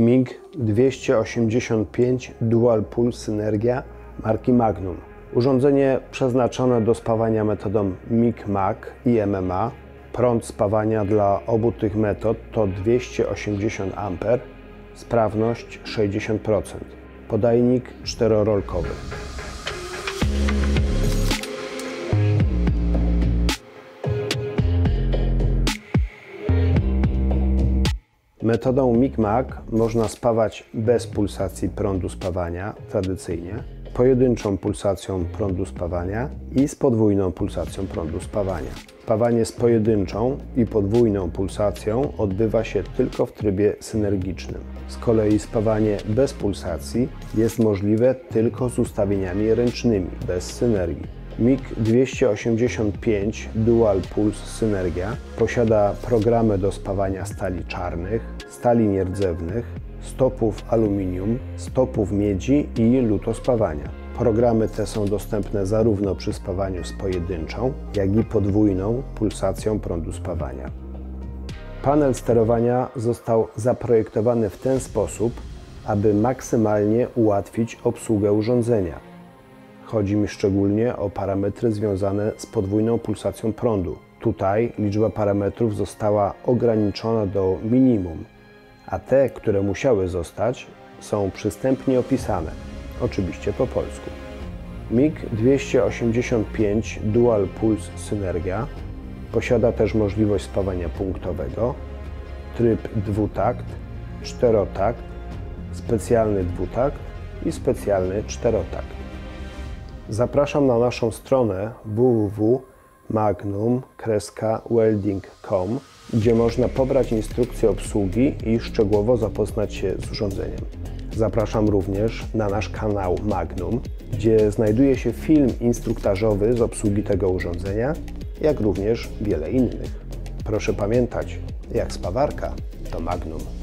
MiG-285 Dual Pulse Synergia marki Magnum. Urządzenie przeznaczone do spawania metodą MIG-MAG i MMA. Prąd spawania dla obu tych metod to 280 A, sprawność 60%. Podajnik czterorolkowy. Metodą MIG-MAG można spawać bez pulsacji prądu spawania tradycyjnie, pojedynczą pulsacją prądu spawania i z podwójną pulsacją prądu spawania. Spawanie z pojedynczą i podwójną pulsacją odbywa się tylko w trybie synergicznym. Z kolei spawanie bez pulsacji jest możliwe tylko z ustawieniami ręcznymi, bez synergii. MiG-285 Dual Pulse Synergia posiada programy do spawania stali czarnych, stali nierdzewnych, stopów aluminium, stopów miedzi i lutospawania. Programy te są dostępne zarówno przy spawaniu z pojedynczą, jak i podwójną pulsacją prądu spawania. Panel sterowania został zaprojektowany w ten sposób, aby maksymalnie ułatwić obsługę urządzenia. Chodzi mi szczególnie o parametry związane z podwójną pulsacją prądu. Tutaj liczba parametrów została ograniczona do minimum, a te, które musiały zostać, są przystępnie opisane, oczywiście po polsku. MiG-285 Dual Pulse Synergia posiada też możliwość spawania punktowego, tryb dwutakt, czterotakt, specjalny dwutakt i specjalny czterotakt. Zapraszam na naszą stronę www.magnum-welding.com, gdzie można pobrać instrukcję obsługi i szczegółowo zapoznać się z urządzeniem. Zapraszam również na nasz kanał Magnum, gdzie znajduje się film instruktażowy z obsługi tego urządzenia, jak również wiele innych. Proszę pamiętać, jak spawarka to Magnum.